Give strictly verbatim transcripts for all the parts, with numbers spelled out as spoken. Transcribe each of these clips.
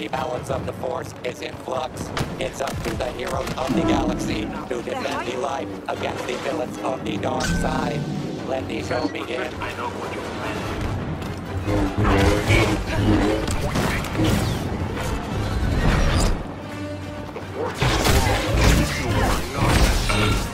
The balance of the Force is in flux. It's up to the heroes of the galaxy to defend the light against the villains of the dark side. Let the show begin. I know what you meant. The Force is you are not.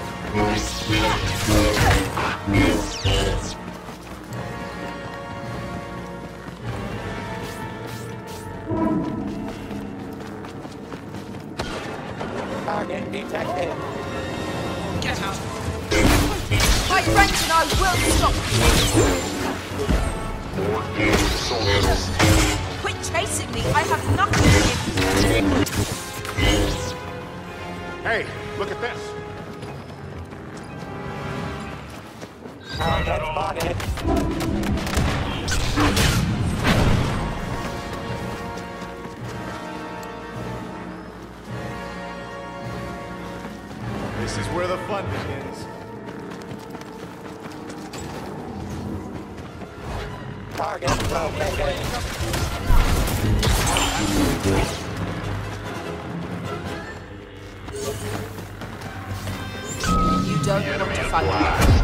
Target detected. Get out. My friends and I will stop you. Quit chasing me. I have nothing to give. Hey, look at this. Target spotted. This is where the fun begins. Target located. You don't want to fight.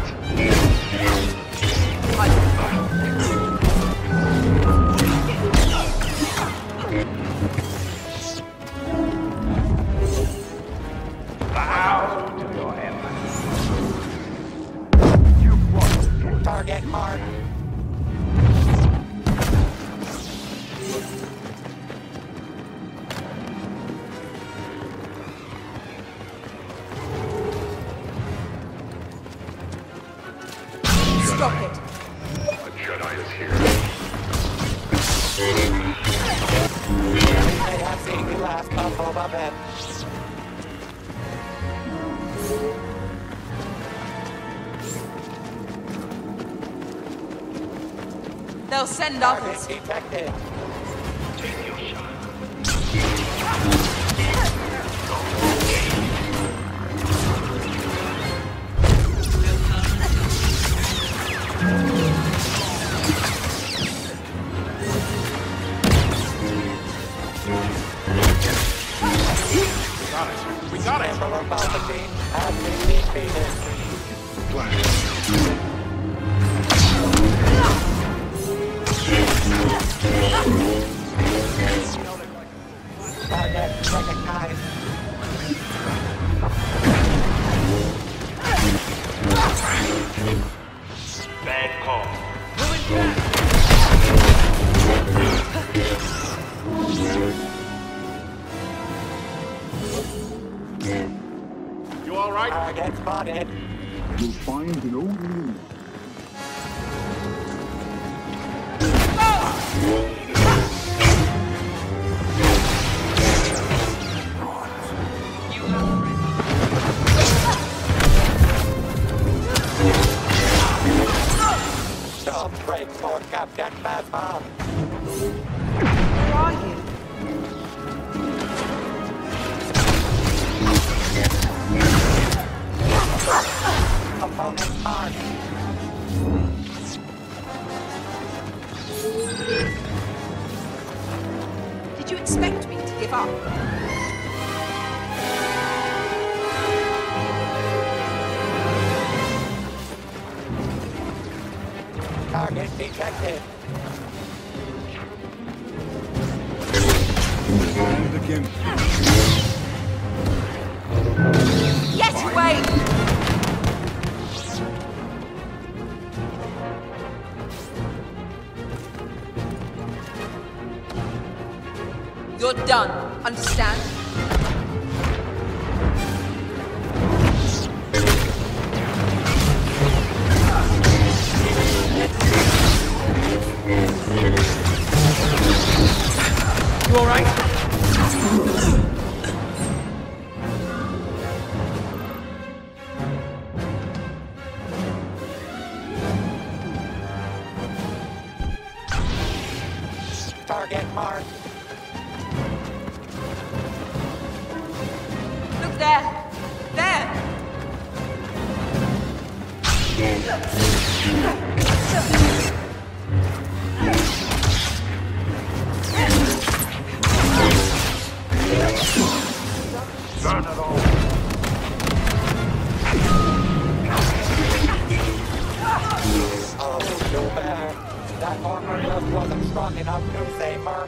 Target marked. Stop it. A Jedi is here. They have seen the last of Boba Fett. They'll send Target others. detected. Take your shot. We got it. We got it. Emperor Palpatine has been defeated. Flash. Target recognized. Bad call. You all right? Target spotted. You'll find an old room. Stop break for Captain Phasma. Where are you? Opponent marked. Did you expect me to give up? Target detected. And again. Get away! You're done. Understand? You all right? Target marked. Look there. There. say, Merc?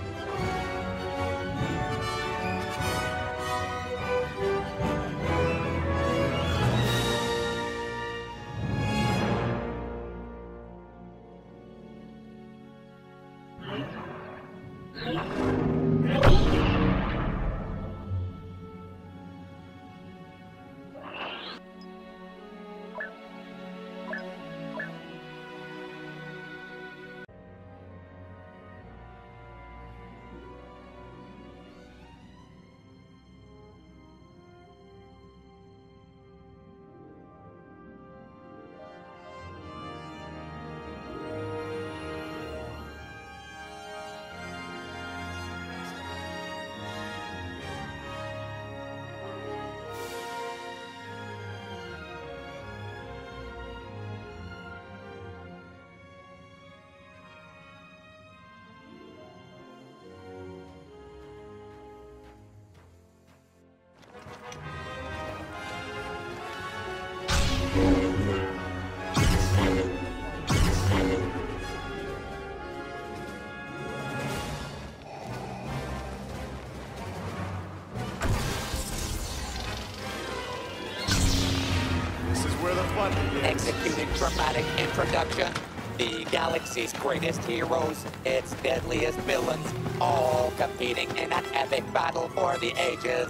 Executing dramatic introduction. The galaxy's greatest heroes, its deadliest villains, all competing in an epic battle for the ages.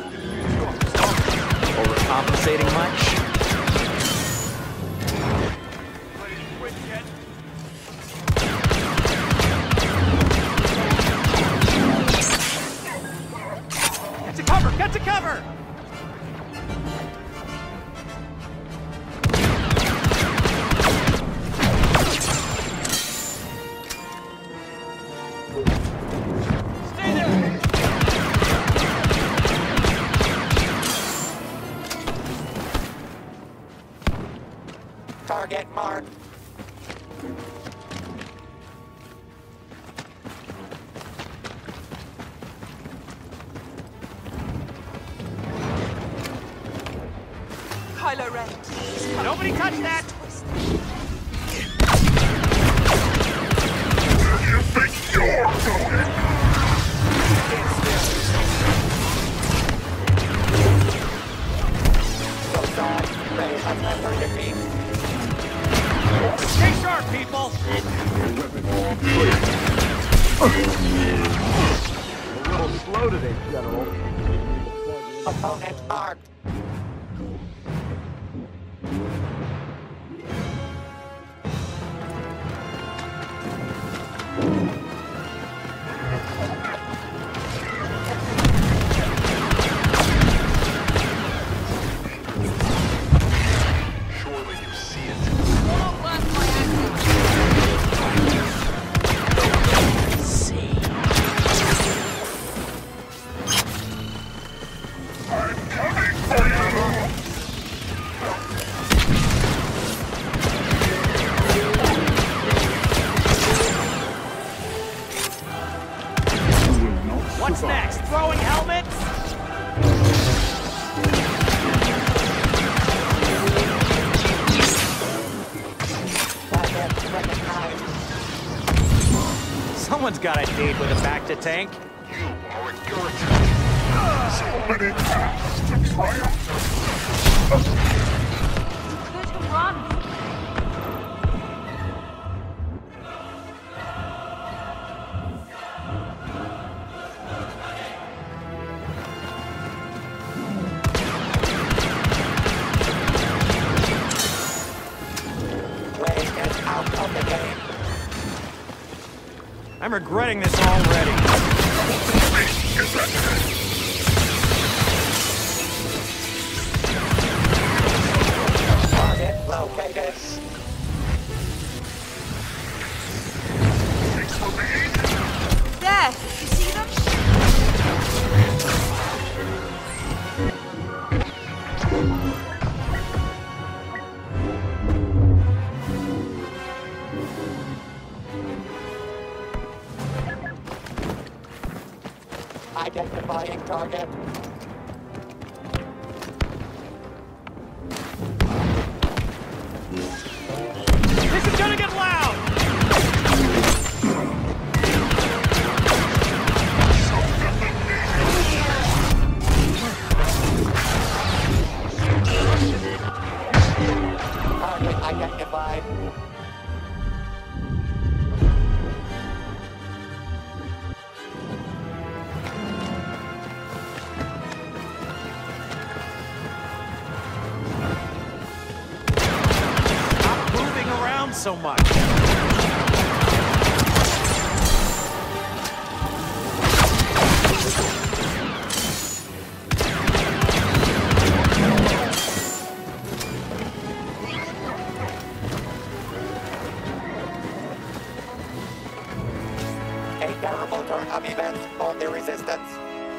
Overcompensating much? Get to cover! Get to cover! Target marked. Kylo Ren, please come. Nobody touch that! You think you're going? So sorry, Ray has never defeat. Stay sharp, people! A little slow today, General. Opponent marked. Surely you see it. Won't work by accident. I'm coming for you! What's next? Throwing helmets? Someone's got a date with a back-to-tank. You are a irritant. So many paths to triumph. Could have run. Ray is out of the game. I'm regretting this already. Target located. There, you see them? Identifying target. This is gonna get loud! so much. A terrible turn of events on the resistance.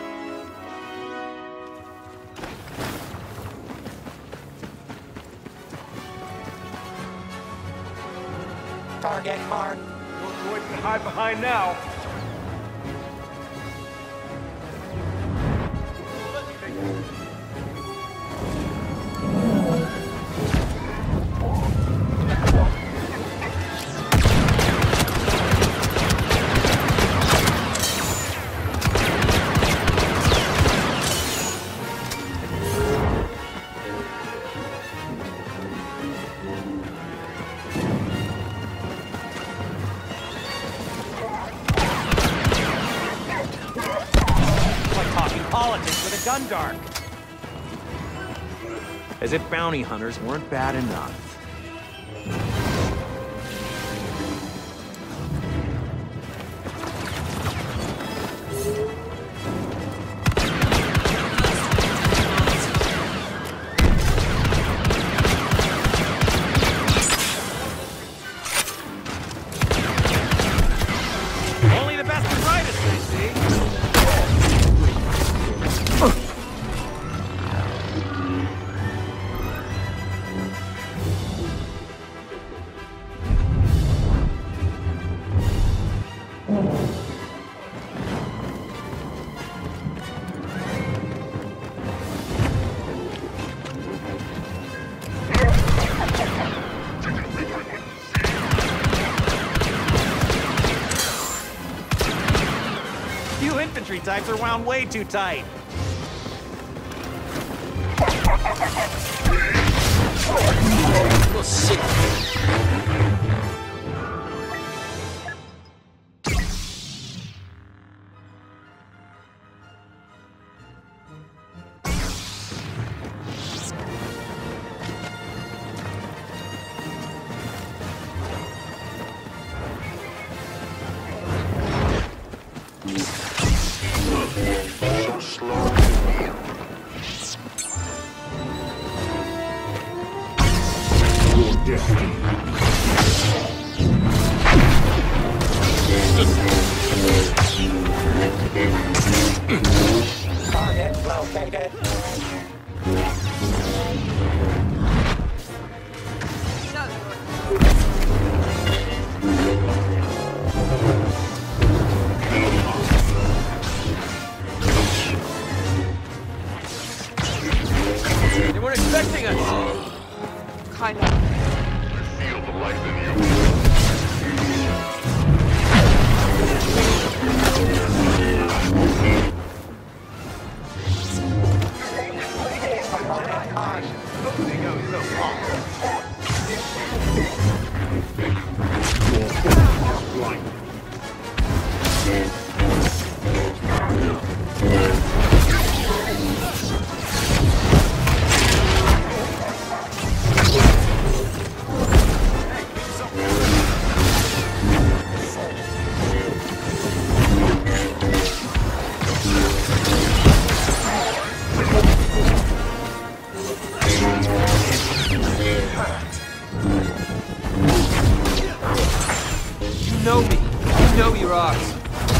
Target marked. No choice to hide behind now. Politics with a Gundark. As if bounty hunters weren't bad enough. Only the best and brightest, I see. You infantry types are wound way too tight. We'll see. So slow. Your destiny. Target located. They weren't expecting us. Kind of. I feel the life in you. You know me. You know your odds.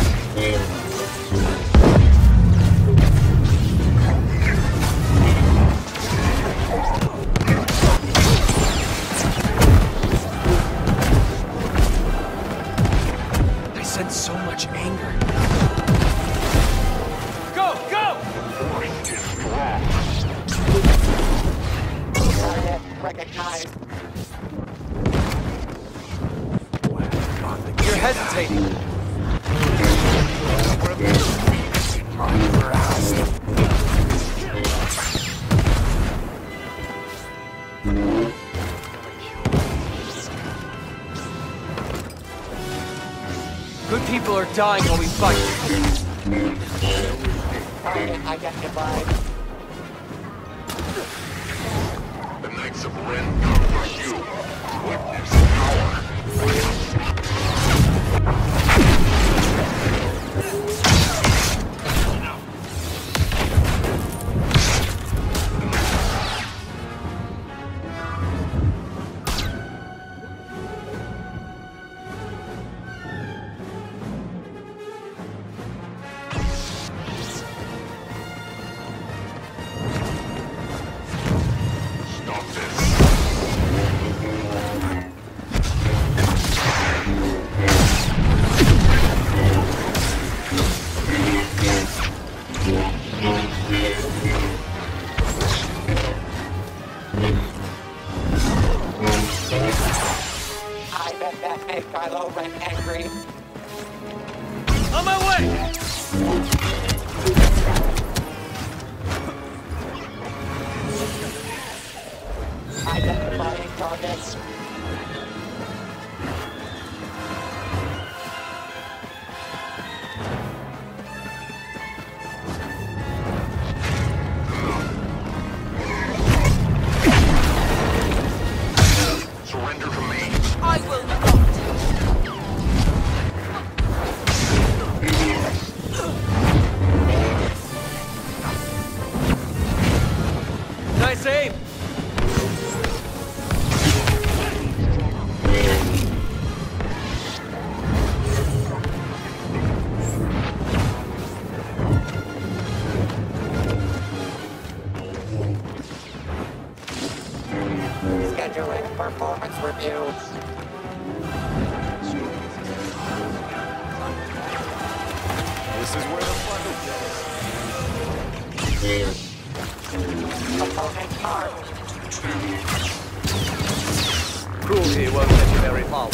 I sense so much anger. Go, go! Force is strong. Target recognized. You're hesitating. Good people are dying while we fight. Target identified. The Knights of Ren come for you. Witness power. Stop this. I bet that made Kylo Ren angry. On my way! Identifying targets. Surrender to me. I will not. Nice aim! Scheduling performance review. This is where the fun Opponent armed. Cruelty won't get you very far.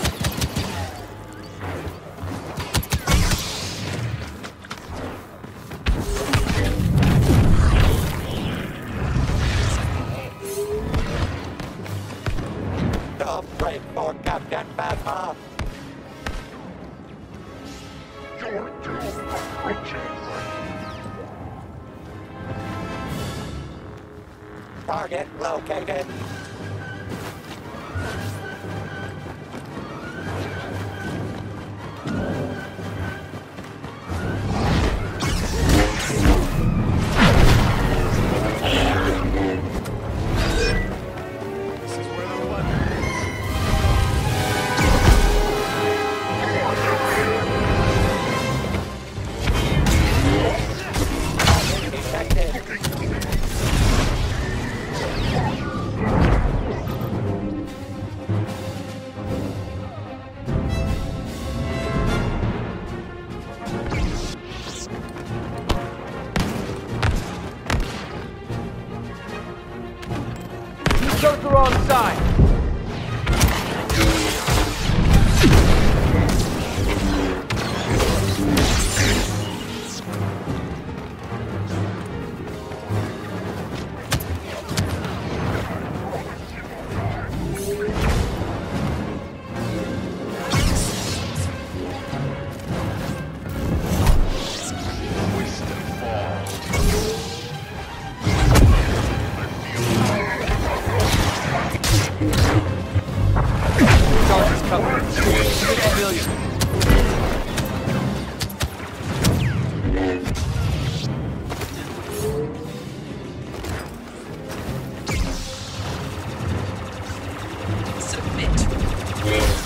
Don't break for Captain Phasma. Your doom approaches. Target located. This is where the fun Detected. Soldier on side! Charges coming. Six million. Submit.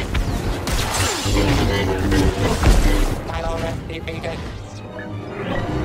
Kylo Ren defeated.